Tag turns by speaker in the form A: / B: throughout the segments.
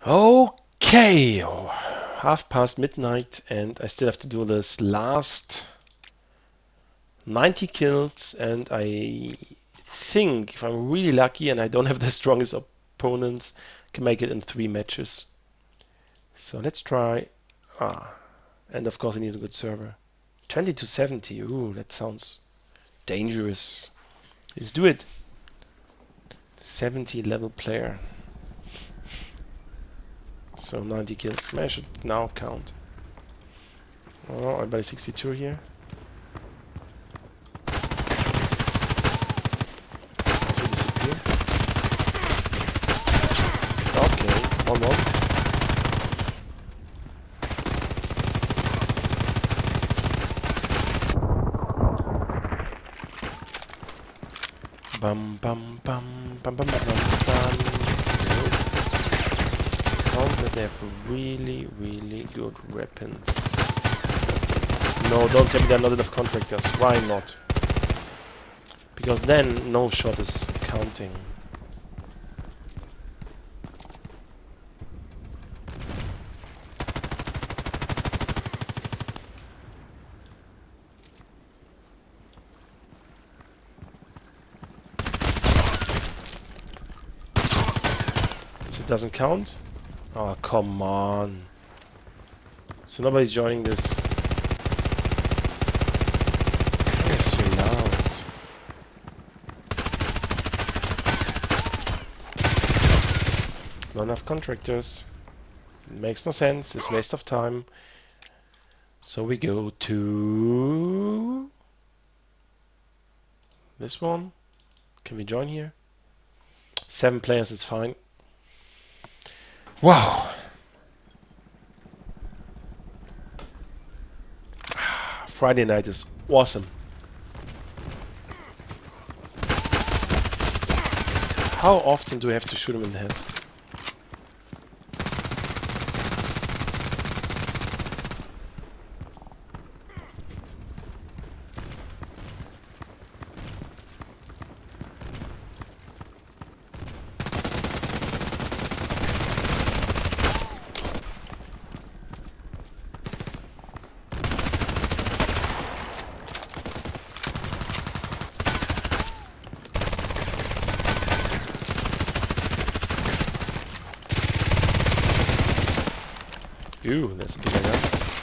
A: Okay, half past midnight, and I still have to do this last 90 kills, and I think if I'm really lucky and I don't have the strongest opponents, I can make it in 3 matches. So let's try. And of course I need a good server. 20 to 70, ooh, that sounds dangerous. Let's do it. 70 level player. So 90 kills. I should now count. Oh, I'm by 62 here. Also disappear. Okay, 1-1. Bum bum bum bum bum bum bum bum. Sounds that they have really, really good weapons. No, don't tell me there are not enough contractors. Why not? Because then no shot is counting. So it doesn't count? Oh, come on. So nobody's joining this. It's so loud. Not enough contractors. It makes no sense. It's a waste of time. So we go to this one. Can we join here? 7 players is fine. Wow. Friday night is awesome. How often do we have to shoot him in the head? Ooh, that's a big gun.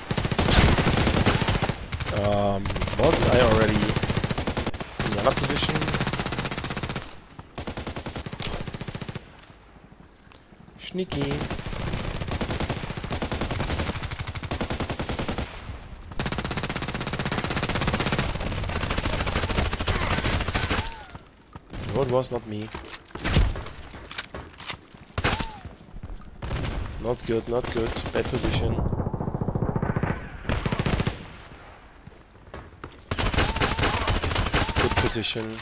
A: Wasn't I already in the other position? Sneaky. No, it was not me. Not good, not good. Bad position. Good position.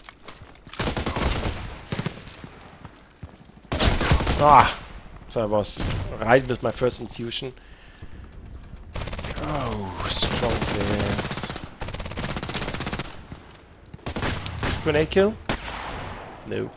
A: Ah! So I was right with my first intuition. Oh, strong players. Is it grenade kill? No.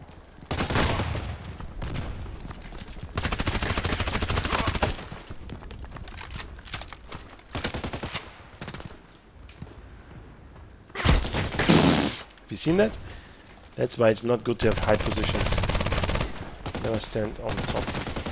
A: You seen that? That's why it's not good to have high positions. Never stand on top.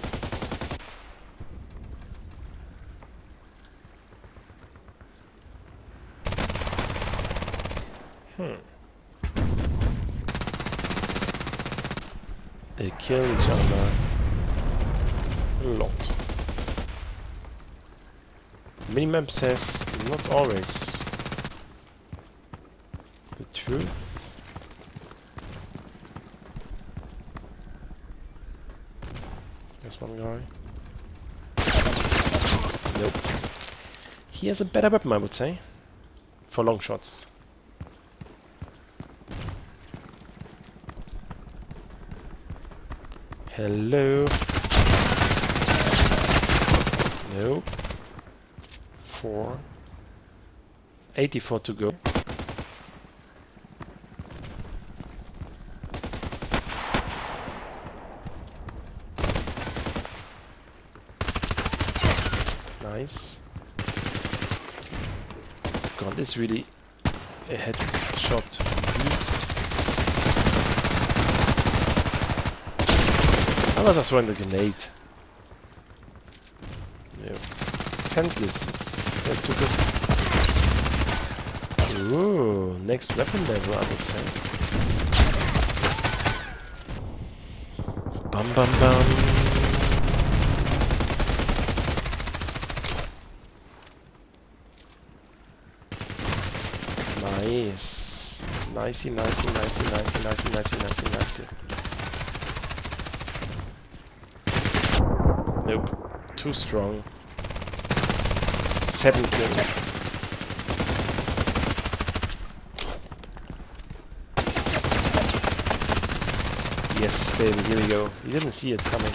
A: They kill each other a lot. Minimap says not always the truth. There's one guy. Nope. He has a better weapon, I would say, for long shots. Hello. Nope. 4. 84 to go. Nice. God, this is really a headshot beast. I was just throwing the grenade. Yeah. Senseless. That's too good. Ooh, next weapon level, I would say. Bum bum bum. Nice. Nicey, nicey, nicey, nicey, nicey, nicey, nicey, nicey. Nope. Too strong. 7 kills. Yes, baby, here we go. You didn't see it coming.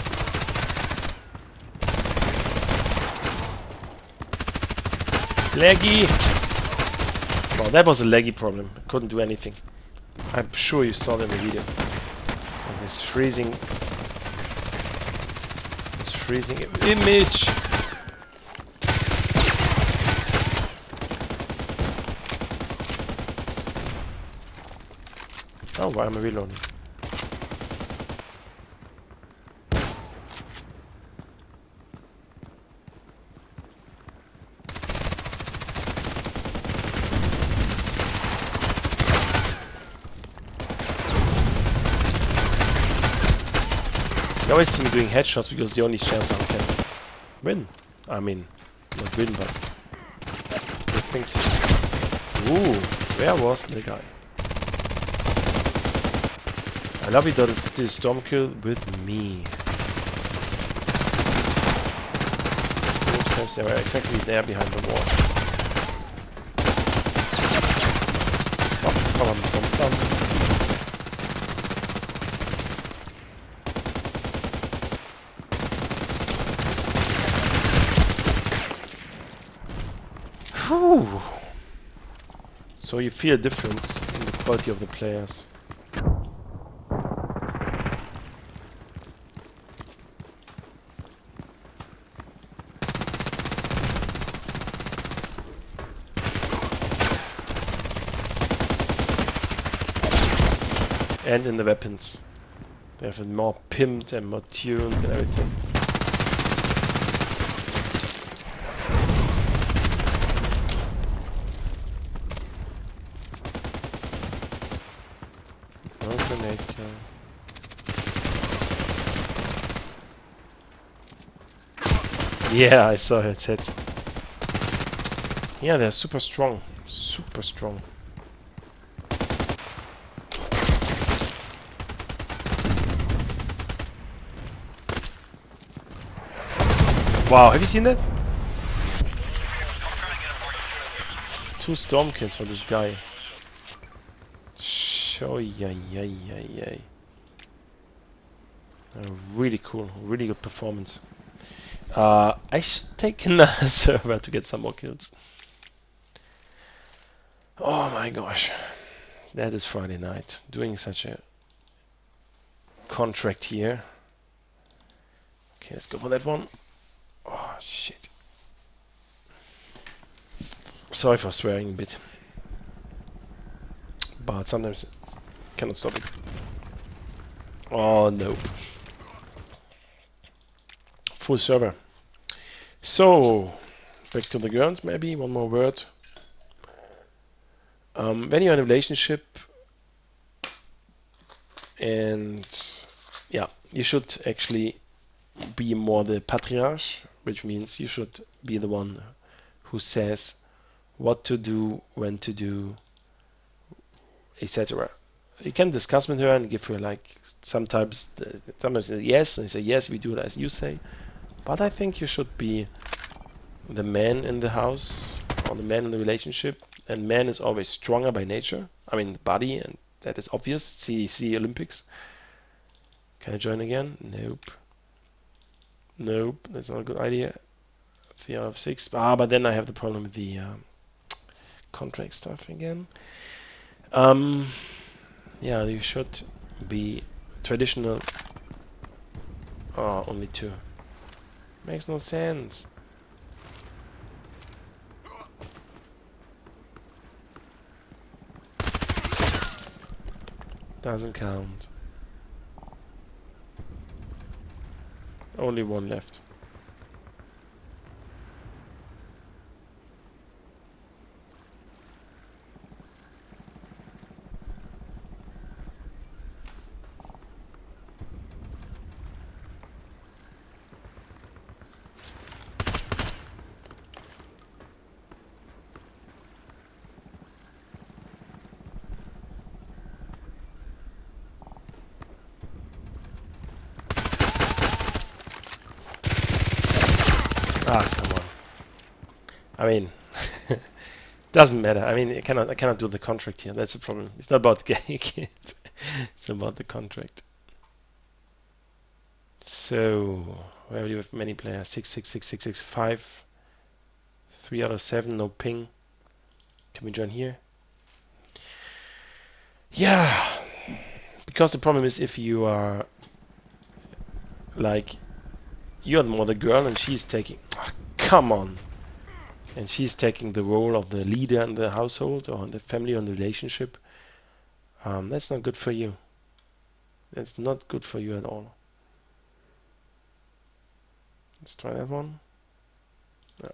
A: Laggy! Well, that was a laggy problem. I couldn't do anything. I'm sure you saw that in the video. And this freezing image. Oh, why am I reloading? You always see me doing headshots because the only chance I can win. I mean, not win, but good things. Ooh, where was the guy? I love it that it's the storm kill with me. Oops, they were exactly there behind the wall. Oh, come on, come on. Whew. So you feel a difference in the quality of the players. And in the weapons. They have it more pimped and more tuned and everything. No grenade kill. Yeah, I saw its hit. Yeah, they're super strong. Super strong. Wow, have you seen that? 2 storm kills for this guy. Oh, yay, yay, yay, yay. Really cool, really good performance. I should take another server to get some more kills. Oh my gosh. That is Friday night. Doing such a contract here. Okay, let's go for that one. Oh, shit. Sorry for swearing a bit. But sometimes cannot stop it. Oh, nope. Full server. So, back to the girls maybe, one more word. When you're in a relationship and yeah, you should actually be more the patriarch, which means you should be the one who says what to do, when to do, etc. You can discuss with her and give her like sometimes a yes, and you say yes, we do it as you say. But I think you should be the man in the house or the man in the relationship, and man is always stronger by nature. I mean, body, and that is obvious. See Olympics. Can I join again? Nope. Nope, that's not a good idea. 3 out of 6. But then I have the problem with the contract stuff again. Yeah, you should be traditional. Oh, only 2. Makes no sense. Doesn't count. Only one left. Ah, come on. I mean, doesn't matter. I mean, I cannot do the contract here. That's the problem. It's not about getting it. It's about the contract. So, where do you have many players? 6, 6, 6, 6, 6, 5. 3 out of 7, no ping. Can we join here? Yeah. Because the problem is if you are like you're more the girl and she's taking come on. And she's taking the role of the leader in the household or in the family or in the relationship. That's not good for you. That's not good for you at all. Let's try that one. Yeah.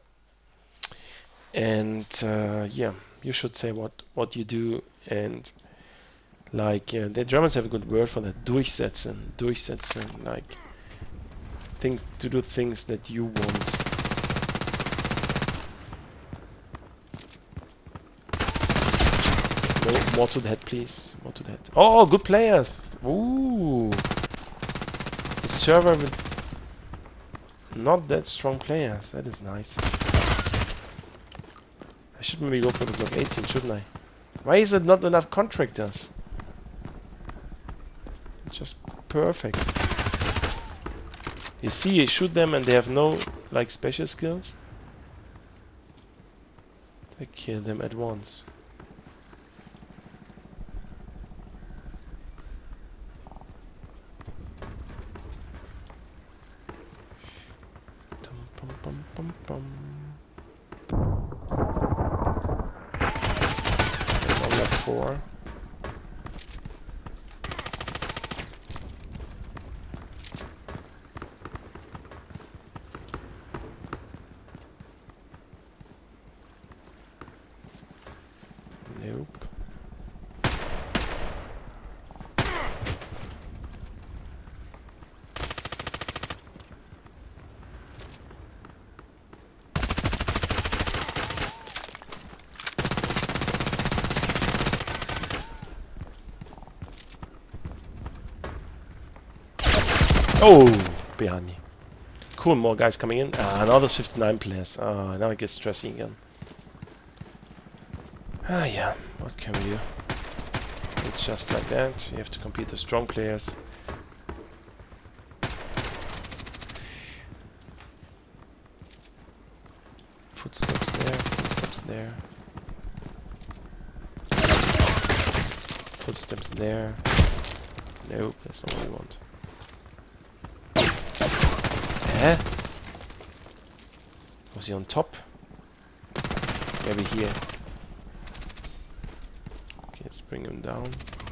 A: And yeah, you should say what you do, and like the Germans have a good word for that, durchsetzen, like to do things that you want. No, more to that, please. More to that. Oh, good players. Ooh, the server with not that strong players. That is nice. I should maybe go for the Glock 18, shouldn't I? Why is it not enough contractors? Just perfect. You see, you shoot them and they have no like special skills. I kill them at once. Bum, bum, bum. One left 4. Nope. Oh, behind me. Cool, more guys coming in. Another 59 players. Now it gets stressing again. Yeah, what can we do? It's just like that. You have to compete with strong players. Footsteps there, footsteps there. Footsteps there. Nope, that's not what we want. Was he on top? Maybe here. Okay, let's bring him down.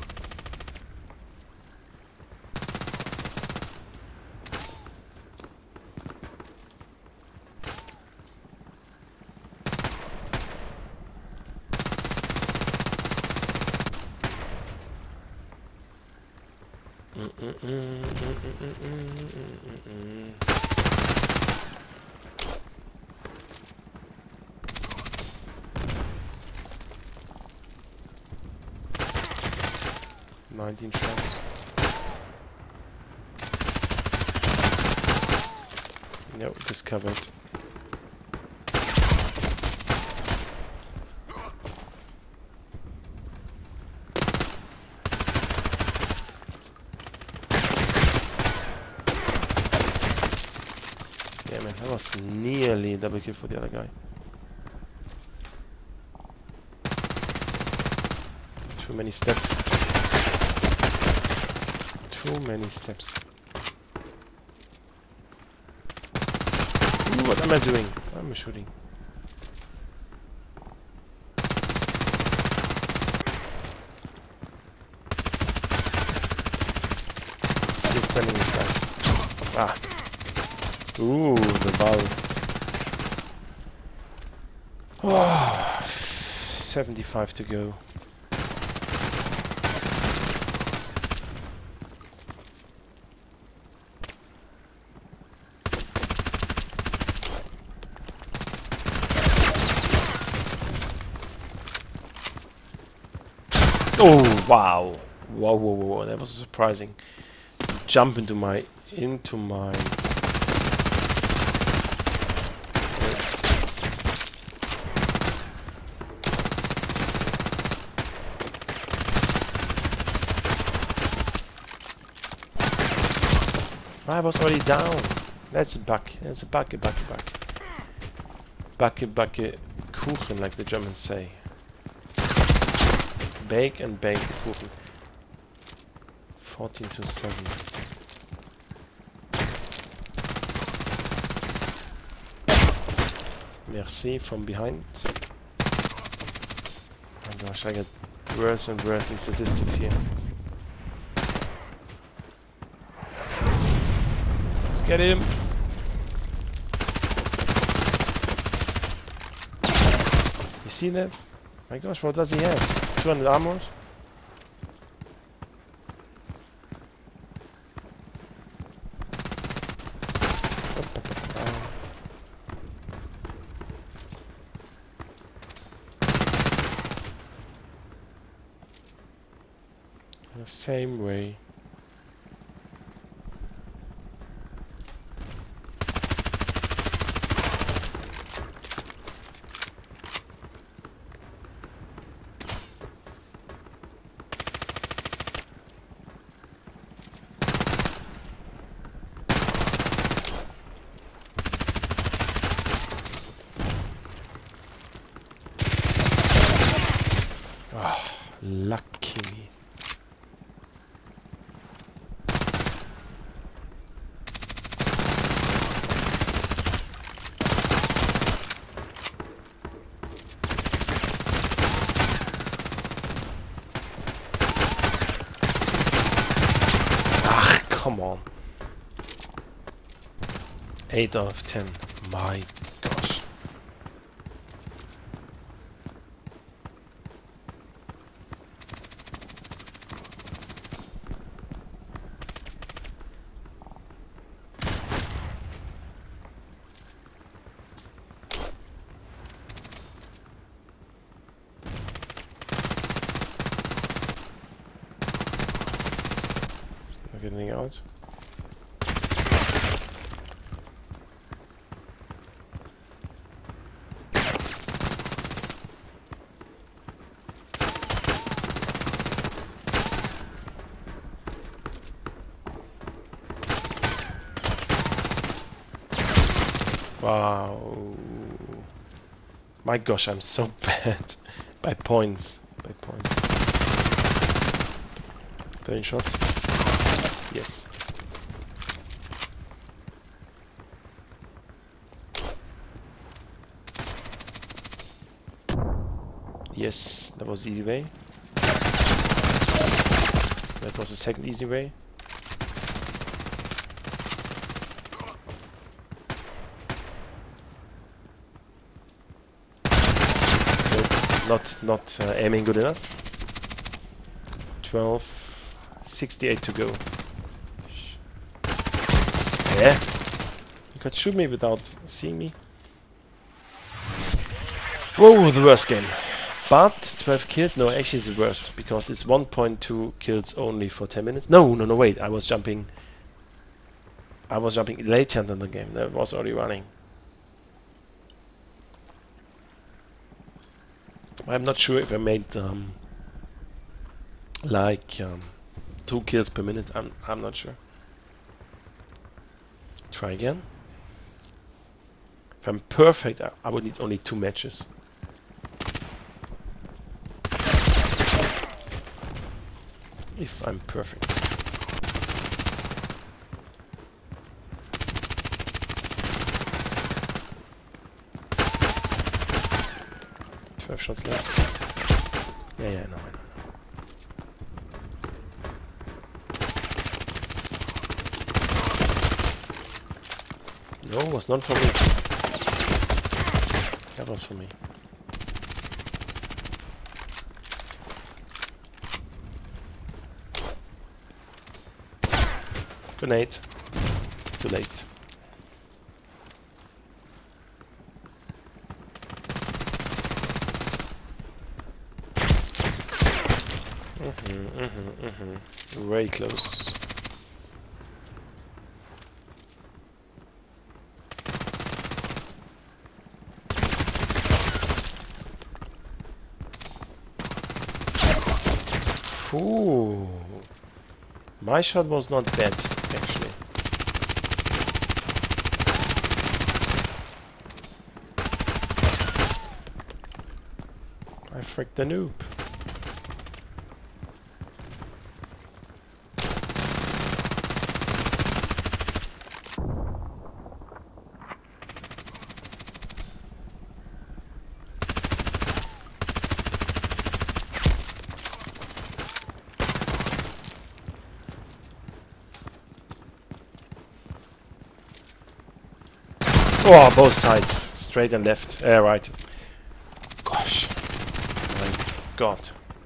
A: Shots. Nope, discovered. Yeah, man, that was nearly a double kill for the other guy. Too many steps. Too many steps. Ooh, what am I doing? I'm shooting. Ah. Ooh, the ball. Oh, 75 to go. Oh wow! Whoa, whoa, whoa! That was surprising. Jump into my I was already down. That's a bug. That's a bug. Backe Kuchen, like the Germans say. Bake and bake the Kuchen. 14 to 7. Merci from behind. Oh gosh, I get worse and worse in statistics here. Let's get him. You see that? My gosh, what does he have? 200 armors? The same way. Ah, lucky me. Ah, come on. 8 out of 10. My gosh. Getting out. Wow. My gosh, I'm so bad. By points. 13 shots. Yes. Yes, that was the easy way. That was the second easy way. Nope, not aiming good enough. 12, 68 to go. Yeah, you could shoot me without seeing me. Whoa, the worst game. But 12 kills, no, actually it's the worst, because it's 1.2 kills only for 10 minutes. No, wait, I was jumping later than the game. That was already running. I'm not sure if I made like 2 kills per minute. I'm not sure. Try again. If I'm perfect, I would need only 2 matches. If I'm perfect. Shots left. Yeah, I know. 12 No, it was not for me. That was for me. Grenade. Too late. Very close. Ooh. My shot was not bad, actually. I fricked the noob. Oh, both sides, straight and left, right. Gosh, my God.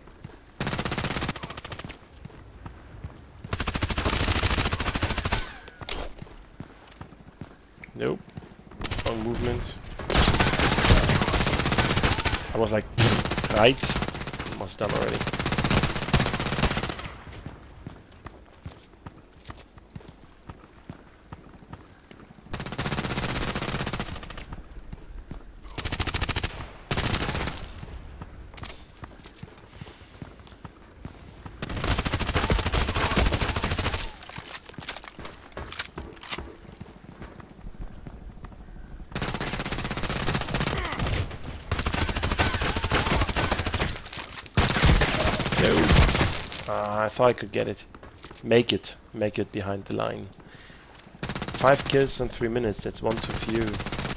A: Nope, wrong movement. I was like, right, almost done already. I thought I could get it. Make it behind the line. 5 kills in 3 minutes, that's one too few.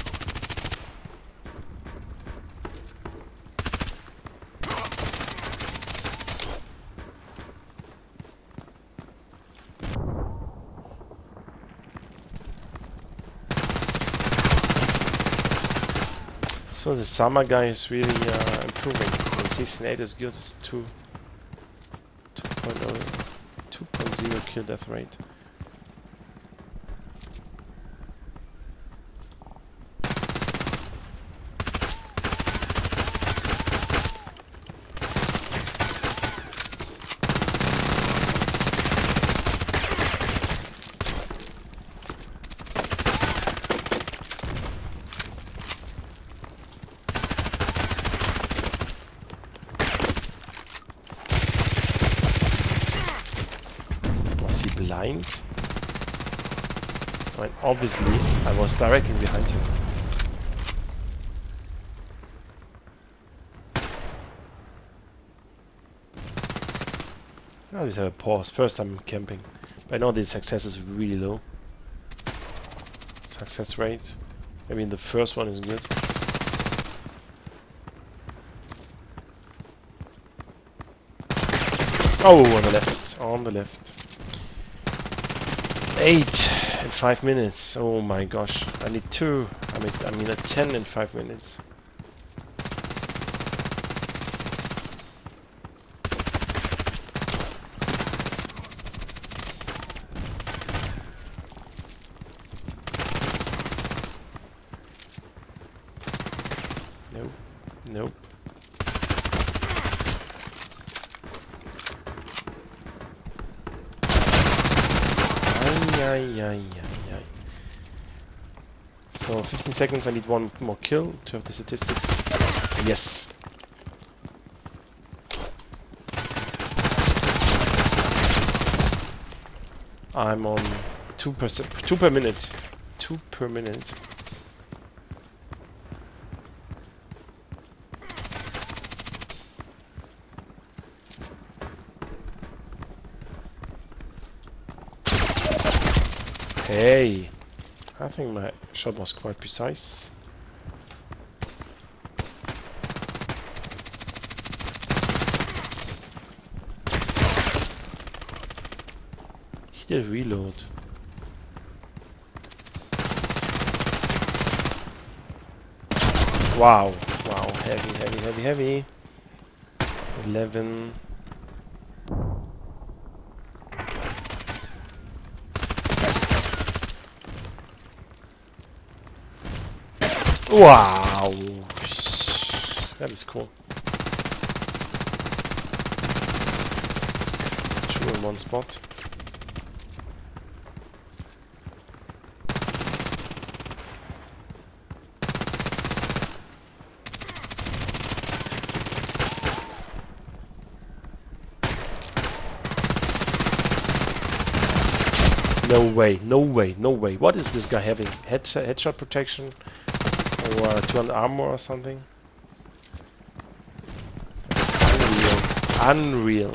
A: So the summer guy is really improving. And 16.8 is good, it's 2.0 kill death rate. Blind? I mean, obviously, I was directly behind him. I just have a pause. First time camping. But I know the success is really low. Success rate. I mean, the first one is good. Oh, on the left. On the left. 8 in 5 minutes. Oh my gosh. I need 2. I mean a 10 in 5 minutes. Nope. Nope. So 15 seconds, I need 1 more kill to have the statistics. Yes! I'm on 2 per minute. 2 per minute. Hey! I think my shot was quite precise. He did reload. Wow. Wow. Heavy, heavy, heavy, heavy. 11. Wow. That is cool. 2 in one spot. No way, no way, no way. What is this guy having? Headshot protection? Or 200 armor or something? Unreal. Unreal.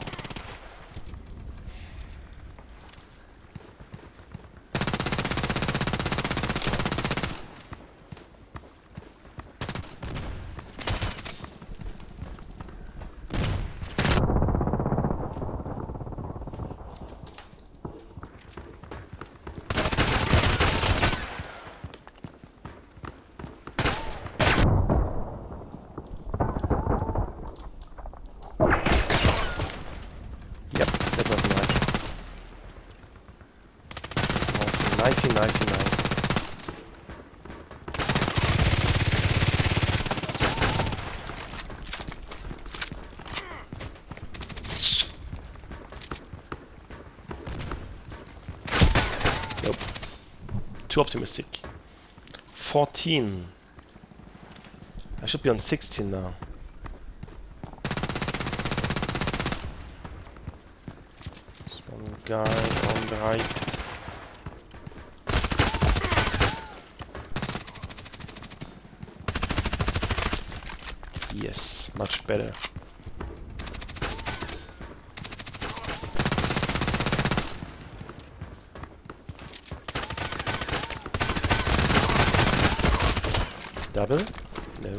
A: Yep, that was nice. Knifey, knifey, knife. Nope. Too optimistic. 14. I should be on 16 now. Guy on the right. Yes, much better. Double? No.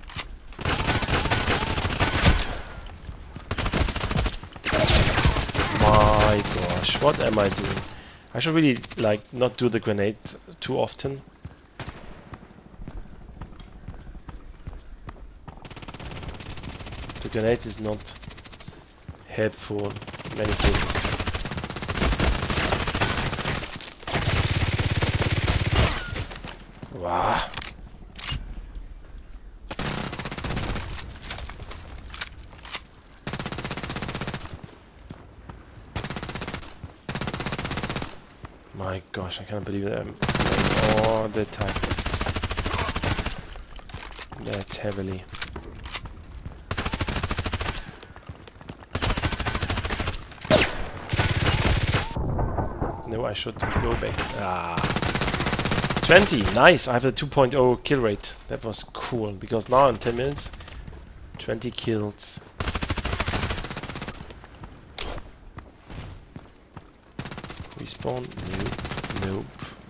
A: My gosh, what am I doing? I should really like not do the grenade too often. The grenade is not helpful in many cases. Wow. My gosh, I can't believe that I'm playing all the time. That heavily. No, I should go back. Ah. 20, nice! I have a 2.0 kill rate. That was cool, because now in 10 minutes, 20 kills. Respawn? Nope. Nope.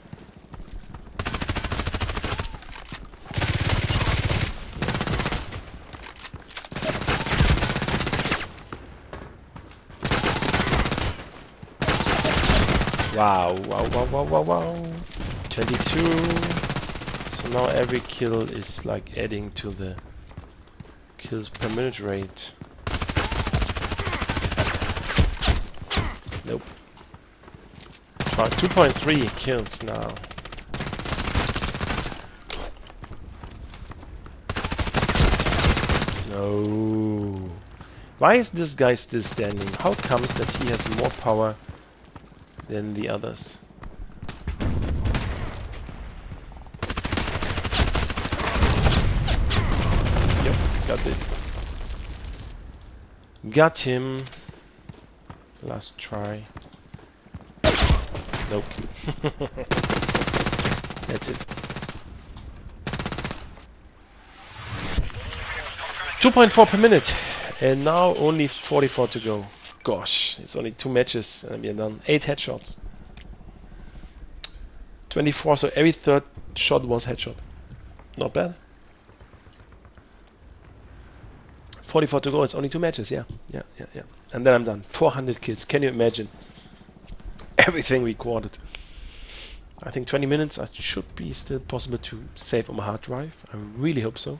A: Yes. Wow, wow, wow, wow, wow, wow. 22. So now every kill is like adding to the kills per minute rate. Nope. 2.3 kills now. No. Why is this guy still standing? How comes that he has more power than the others? Yep, got it. Got him. Last try. Nope. That's it. 2.4 per minute. And now only 44 to go. Gosh, it's only 2 matches and we're done. 8 headshots. 24, so every third shot was headshot. Not bad. 44 to go, it's only 2 matches, yeah. And then I'm done. 400 kills, can you imagine? Everything recorded. I think 20 minutes it should be still possible to save on my hard drive. I really hope so.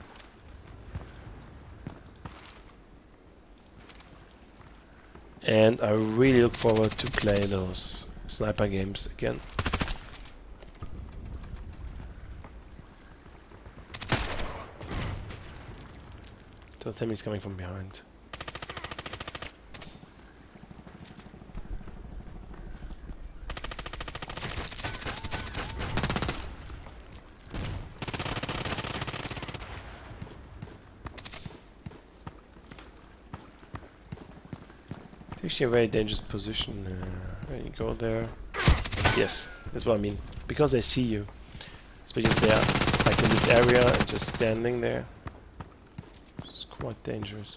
A: And I really look forward to play those sniper games again. Don't tell me he's coming from behind. Actually a very dangerous position when you go there. Yes, that's what I mean. Because they see you. Especially if they're like in this area and just standing there. It's quite dangerous.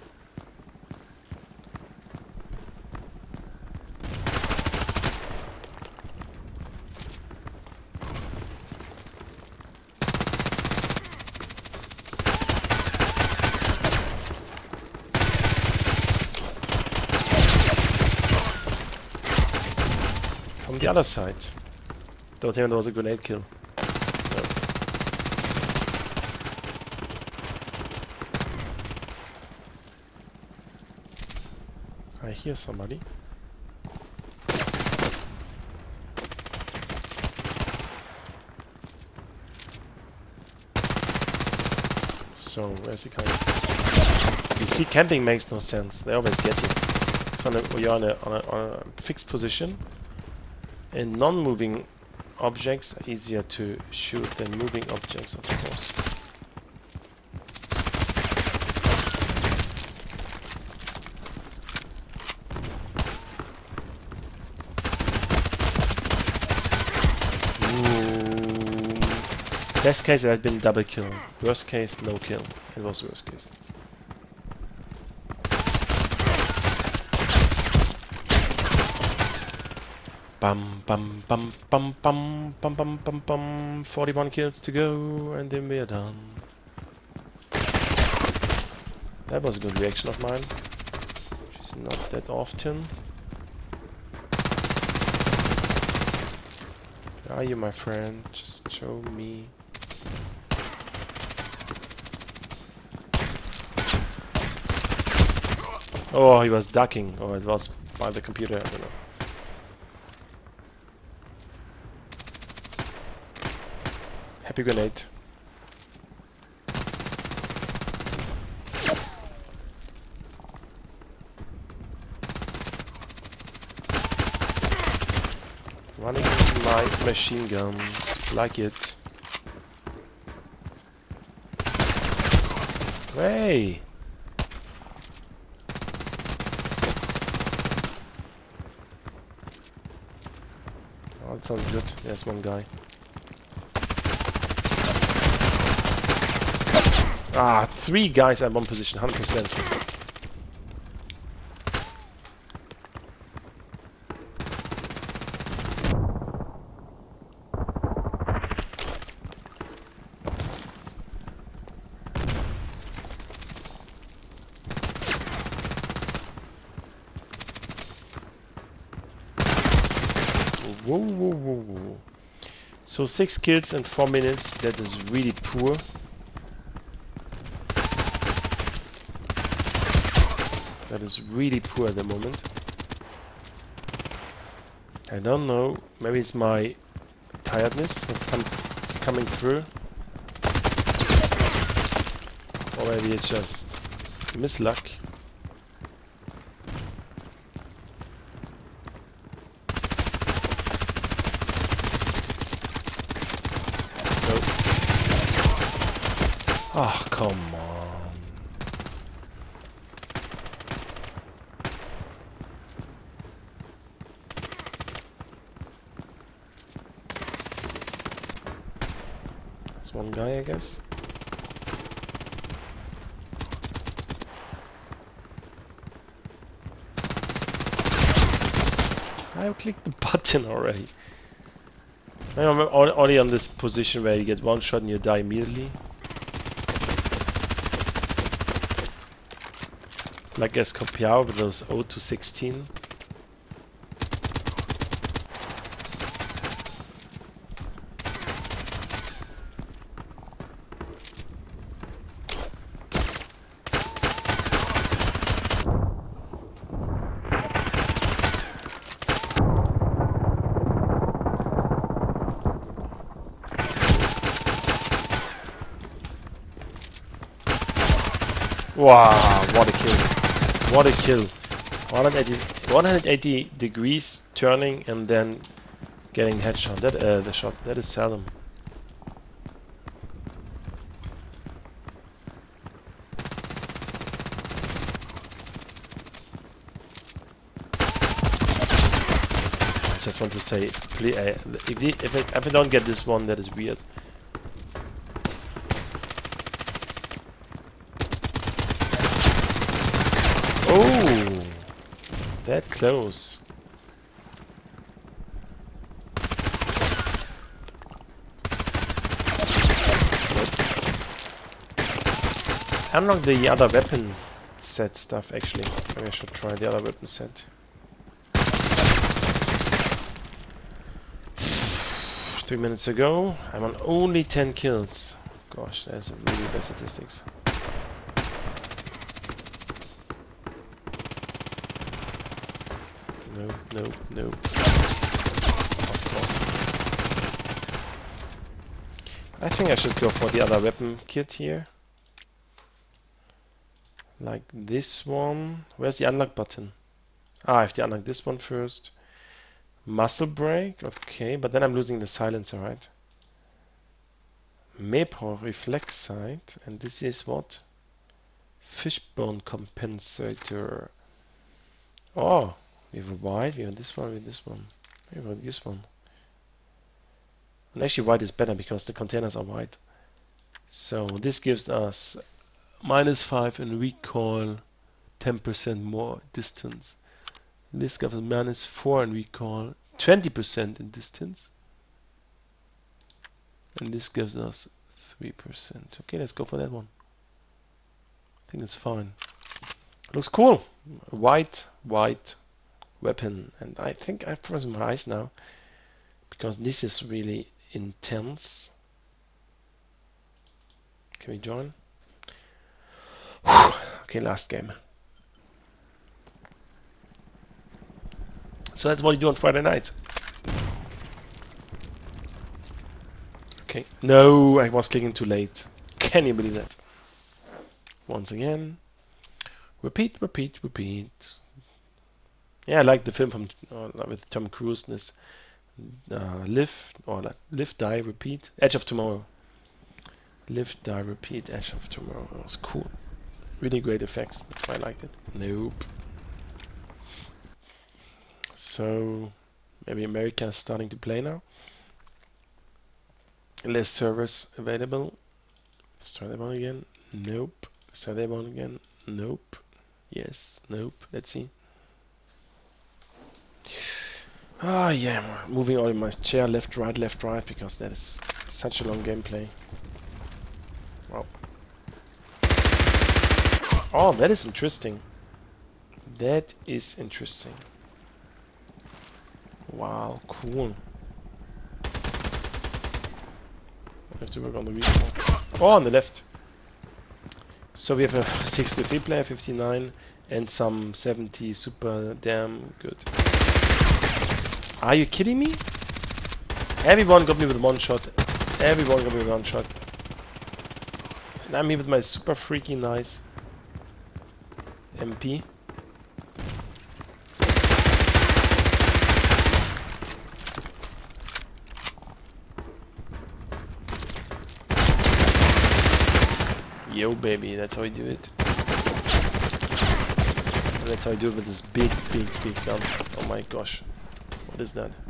A: From the other side. Don't tell me there was a grenade kill. No. I hear somebody. So, where's he coming? You see, camping makes no sense. They always get you. So you're on a fixed position. And non-moving objects are easier to shoot than moving objects, of course. Ooh. Best case, it had been double kill. Worst case, no kill. It was worst case. Bum bum bum bum bum bum bum bum bum. 41 kills to go, and then we're done. That was a good reaction of mine, which is not that often. Where are you, my friend? Just show me. Oh, he was ducking, or it was by the computer. I don't know. Happy grenade. Running into my machine gun. Like it. Hey! Oh, that sounds good. There's one guy. Ah, 3 guys at one position, 100%. Whoa, whoa, whoa, whoa. So 6 kills in 4 minutes, that is really poor. That is really poor at the moment. I don't know, maybe it's my tiredness that's coming through. Or maybe it's just misluck. Nope. Oh, come on. One guy, I guess. I clicked the button already. I'm already on this position where you get one shot and you die immediately. Like Escopiao with those 0 to 16. Wow, what a kill. What a kill. 180 degrees turning and then getting the headshot. The shot. That is seldom. I just want to say, if I don't get this one, that is weird. Oh, that close. Unlock the other weapon set stuff actually. Maybe I should try the other weapon set. 3 minutes ago, I'm on only 10 kills. Gosh, that's really bad statistics. No. Of course. I think I should go for the other weapon kit here. Like this one. Where's the unlock button? Ah, I have to unlock this one first. Muscle brake, okay, but then I'm losing the silencer, right? Maple reflex sight, and this is what? Fishbone compensator. Oh, we have a white, we have this one, we have this one. We have this one. And actually white is better because the containers are white. So this gives us -5 in recoil, 10% more distance. This gives us -4 in recoil, 20% in distance. And this gives us 3%. Okay, let's go for that one. I think it's fine. Looks cool. White weapon. And I think I've frozen my eyes now. Because this is really intense. Can we join? Okay, last game. So that's what you do on Friday night. Okay. No, I was clicking too late. Can you believe that? Once again. Repeat. Yeah, I like the film from with Tom Cruise. This live, die, repeat. Edge of Tomorrow. Live, die, repeat. Edge of Tomorrow. It was cool. Really great effects. That's why I liked it. Nope. So maybe America is starting to play now. Less servers available. Let's try that one again. Nope. Let's try that one again. Nope. Yes. Nope. Let's see. Ah, yeah. Moving all in my chair left, right, because that is such a long gameplay. Wow. Oh, that is interesting. That is interesting. Wow, cool. I have to work on the recall. Oh, on the left. So we have a 63 player, 59, and some 70. Super damn good. Are you kidding me? Everyone got me with one shot. Everyone got me with one shot. And I'm here with my super freaky nice MP. Yo, baby, that's how you do it. And that's how you do it with this big gun. Oh my gosh. What is that?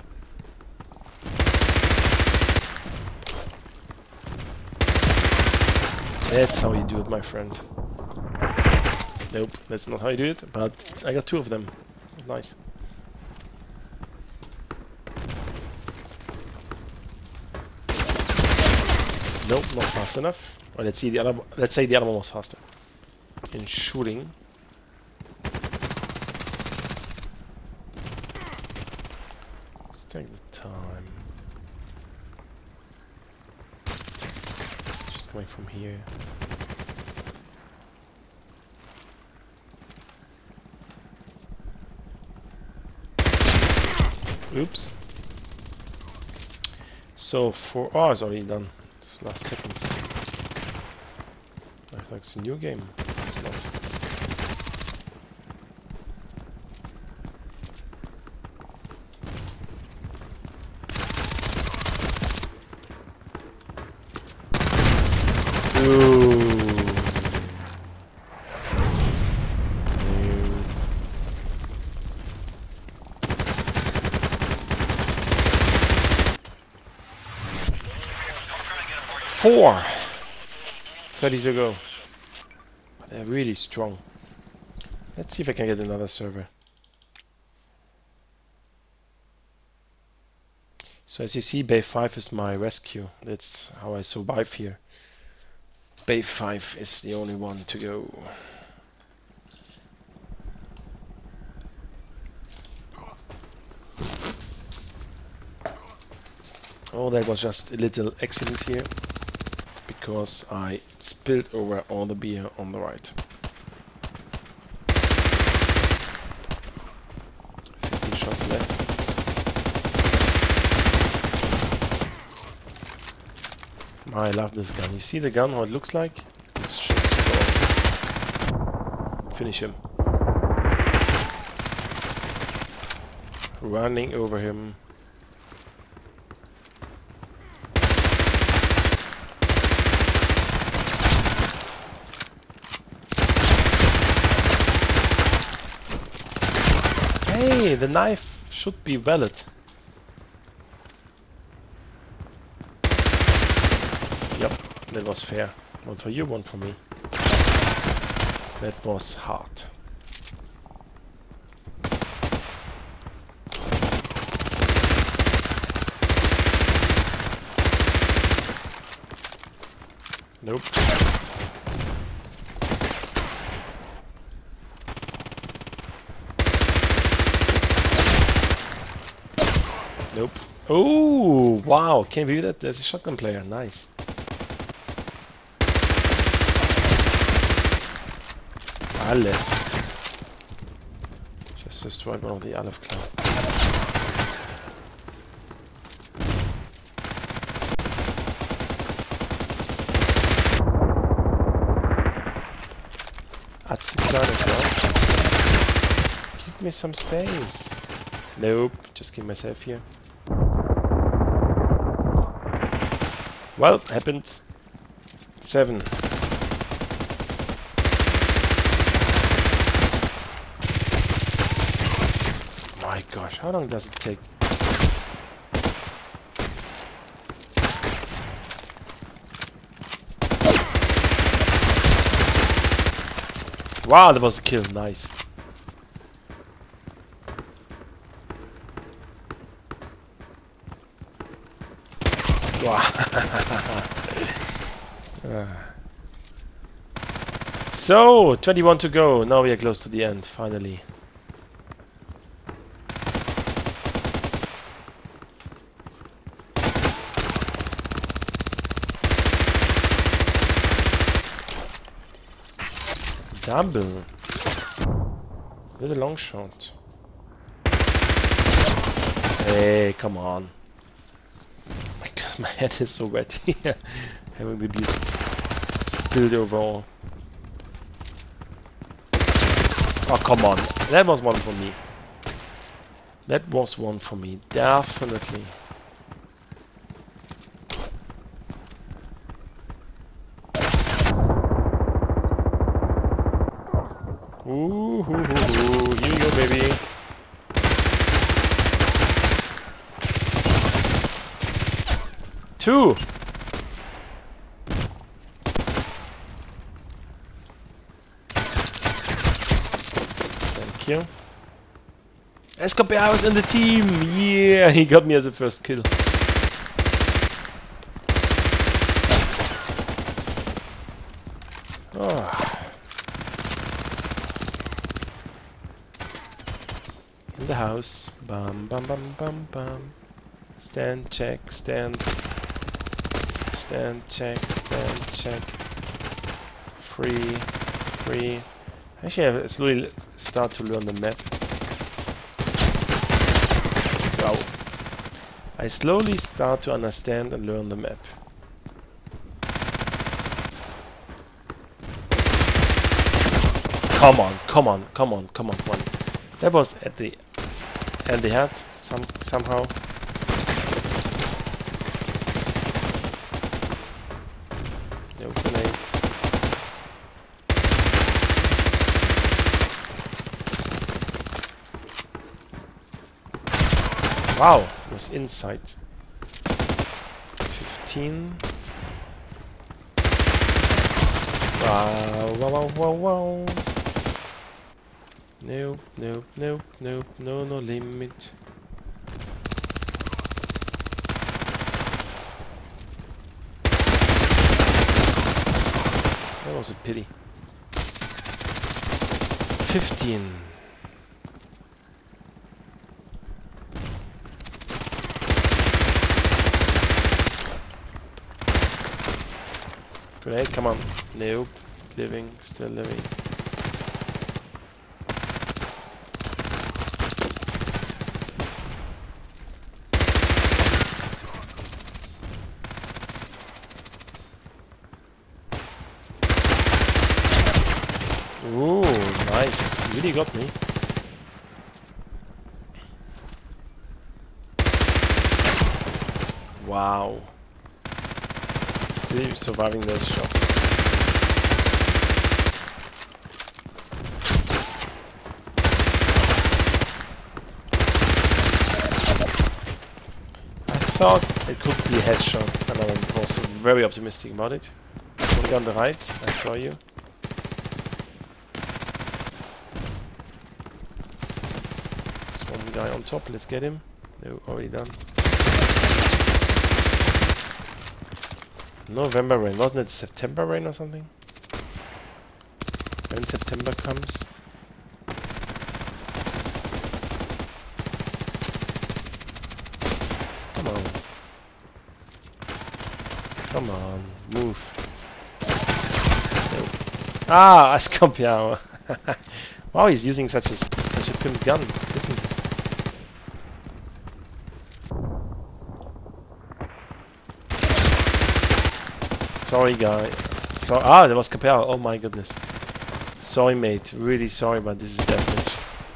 A: That's how you do it, my friend. Nope, that's not how you do it, but I got 2 of them. Nice. Nope, not fast enough. Well, let's see the other. Let's say the other one was faster. In shooting. Let's take the time. Just coming from here. Oops. So 4 hours already done. Just last seconds. I thought it's a new game. Ooh. Four. 30 to go. They're really strong. Let's see if I can get another server. So as you see, Bay 5 is my rescue. That's how I survive here. Bay 5 is the only one to go. Oh, that was just a little accident here, because I spilled over all the beer on the right. 15 shots left. I love this gun. You see the gun, how it looks like? It's just awesome. Finish him. Running over him. Hey, the knife should be valid. Yep, that was fair. One for you, one for me. That was hard. Nope. Nope. Oh, wow. Can you believe that? There's a shotgun player. Nice. Aleph. Just destroyed one of the Aleph clan. Atze clan as well. Give me some space. Nope. Just kill myself here. Well, happened. 7. My gosh, how long does it take? Wow, that was a kill. Nice. So, 21 to go. Now we are close to the end, finally. Double. With a long shot. Hey, come on. My God, my head is so wet here. Having the beer spilled over all. Oh, come on. That was one for me. That was one for me. Definitely. Ooh, hoo, hoo, hoo. Here you go, baby. Two. Thank you. Escobar, I was in the team. Yeah, he got me as a first kill. Oh. In the house. Bum bum bum bum bum. Stand, check, stand. Stand, check, stand, check. Free, free. Actually, I slowly start to learn the map. Wow. I slowly start to understand and learn the map. Come on, come on, come on, come on, come on. That was at the head somehow. No grenade. Wow, it was inside. 15. Wow, wow, wow, wow, wow. Nope, nope, nope, nope, no limit. That was a pity. 15. Grenade, come on. Nope. Living, still living. Ooh, nice. Really got me. Wow. Still surviving those shots. I thought it could be a headshot, and I was very optimistic about it. One guy on the right, I saw you. There's one guy on top, let's get him. No, already done. November rain, wasn't it September rain or something? When September comes. Come on. Come on, move. Nope. Ah, Ascompiao. Wow, he's using such a pimp gun, isn't he? Sorry, guy. So that was Capel. Oh my goodness. Sorry, mate. Really sorry, but this is deathmatch.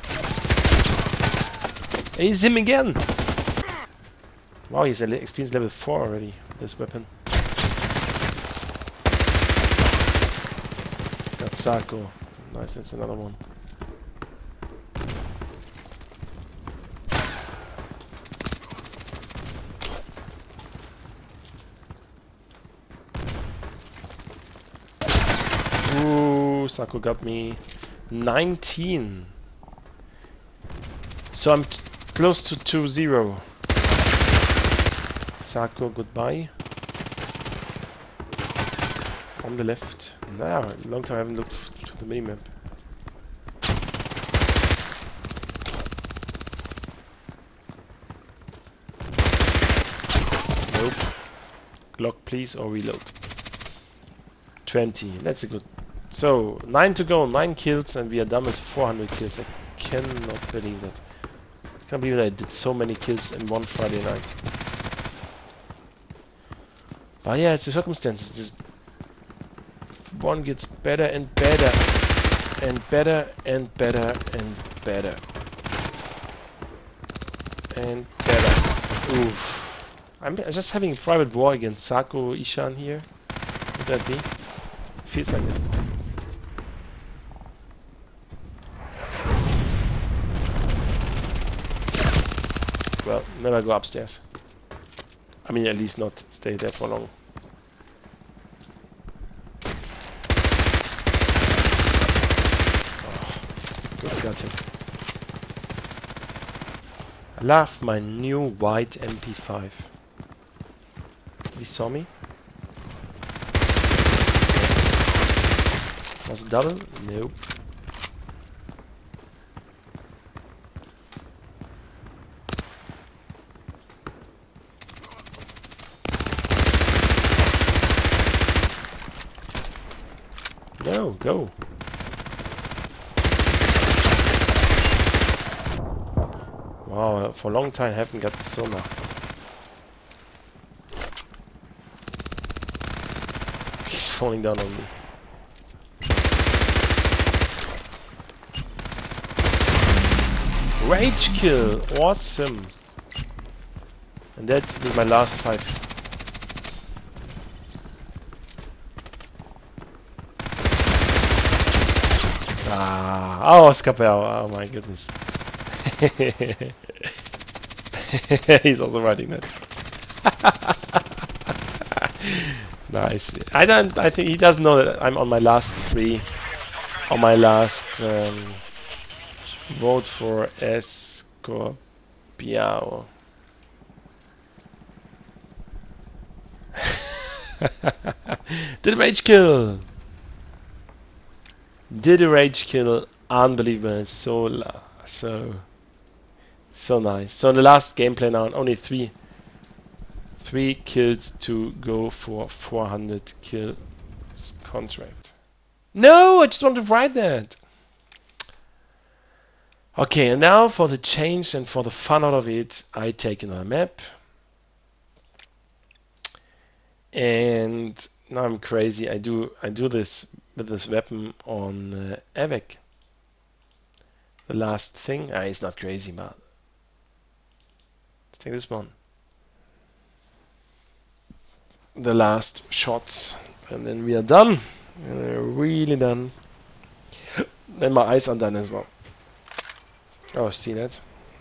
A: It's him again. Wow, he's experience level 4 already. This weapon. Got Sako. Nice, that's another one. Ooh, Sako got me 19. So I'm close to 2-0. Sako, goodbye. On the left. Nah, long time I haven't looked to the minimap. Nope. Glock, please, or reload. 20. That's a good. So 9 to go, 9 kills, and we are done with 400 kills. I cannot believe that. I can't believe that I did so many kills in one Friday night. But yeah, it's the circumstances. This one gets better and better, and better and better and better, and better. Oof! I'm just having a private war against Sako Ishan here. Would that be? Feels like it. Well, never go upstairs. I mean, at least not stay there for long. Oh, good, got him. I love my new white MP5. He saw me. Was it double? Nope. No, go. Wow, for a long time I haven't got the sonar. He's falling down on me. Rage kill! Awesome! And that was my last fight. Ah, oh, Scapel, oh my goodness. He's also writing that. Nice. I think he doesn't know that I'm on my last 3. On my last vote for Escorpiao. Did a rage kill. Did a rage kill. Unbelievable. So nice. So in the last gameplay now, only 3 kills to go for 400 kills contract. No, I just want to write that. Okay, and now for the change and for the fun out of it, I take another map. And now I'm crazy. I do this with this weapon on Avec. The last thing. It's not crazy, but let's take this one. The last shots, and then we are done. Really done. Then my eyes are done as well. Oh, see that?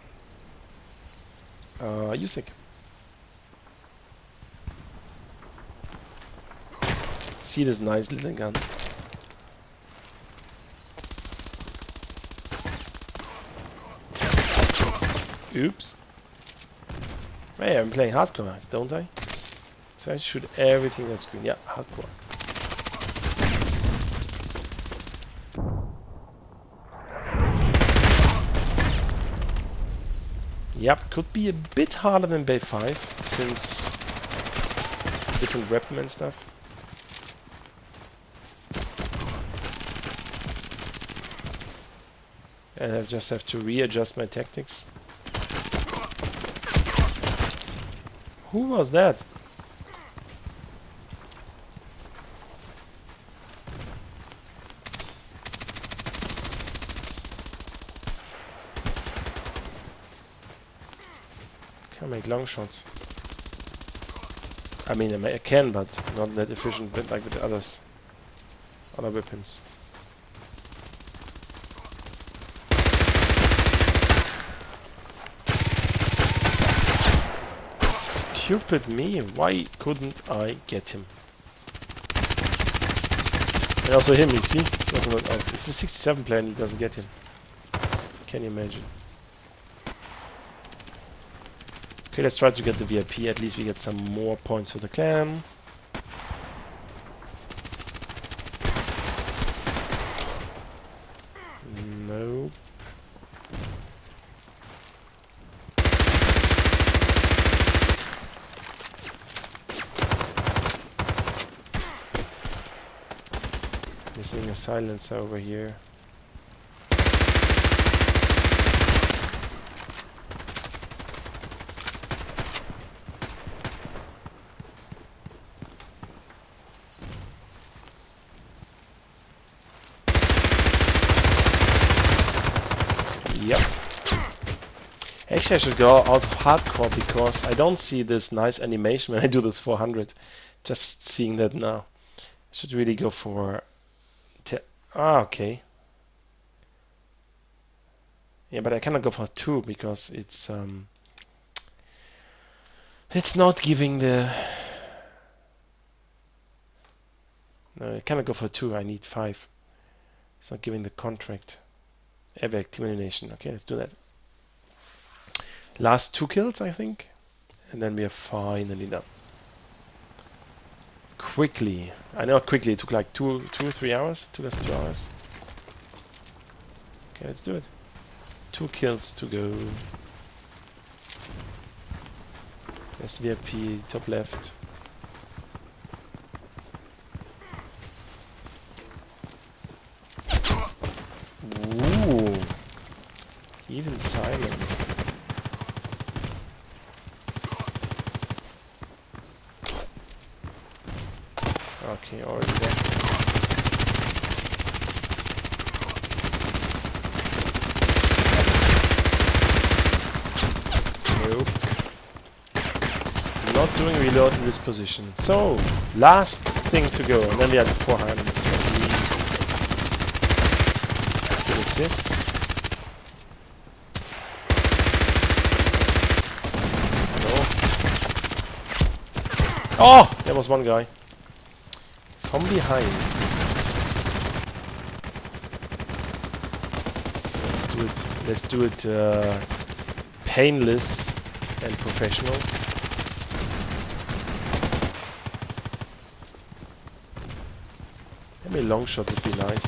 A: You sick. See this nice little gun. Oops. Hey, I'm playing hardcore, don't I? So I shoot everything that's green. Yeah, hardcore. Yep, could be a bit harder than Bay 5, since it's a different weapon and stuff. And I just have to readjust my tactics. Who was that? Can't make long shots. I mean, I can, but not that efficient like with the others. Other weapons. Stupid me, why couldn't I get him? And also him, you see? It's also not out. It's a 67 player and he doesn't get him. Can you imagine? Okay, let's try to get the VIP. At least we get some more points for the clan. Nope. Missing a silencer over here. Yep. Actually, I should go out of hardcore because I don't see this nice animation when I do this 400. Just seeing that now. I should really go for... okay. Yeah, but I cannot go for 2 because it's not giving the... No, I cannot go for 2. I need 5. It's not giving the contract. Evac, team elimination. Okay, let's do that. Last 2 kills, I think. And then we are finally done. Quickly. I know quickly. It took like 3 hours. It took us 2 hours. Okay, let's do it. 2 kills to go. SVIP, top left. Ooh. Even silence. Okay, already there. Nope. Not doing reload in this position. So, last thing to go, and then we have 400. Assist. Oh, there was one guy from behind. Let's do it painless and professional. Maybe a long shot would be nice.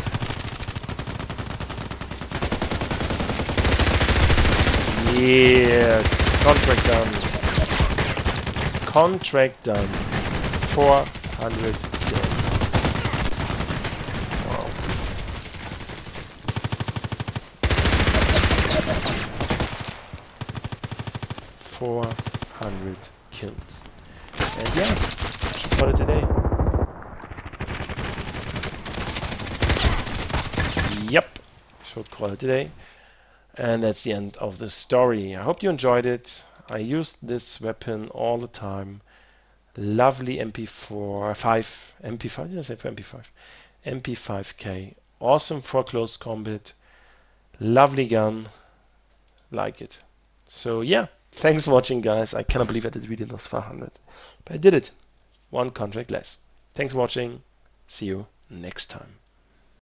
A: Yeah, contract done. Contract done. 400 kills. Wow. $400 kills. And yeah, should call it a day. Yep, should call it a day. And that's the end of the story. I hope you enjoyed it. I used this weapon all the time. Lovely MP5, did I say for MP5? MP5K. Awesome for close combat. Lovely gun. Like it. So yeah, thanks for watching, guys. I cannot believe I did really those 500. But I did it. One contract less. Thanks for watching. See you next time.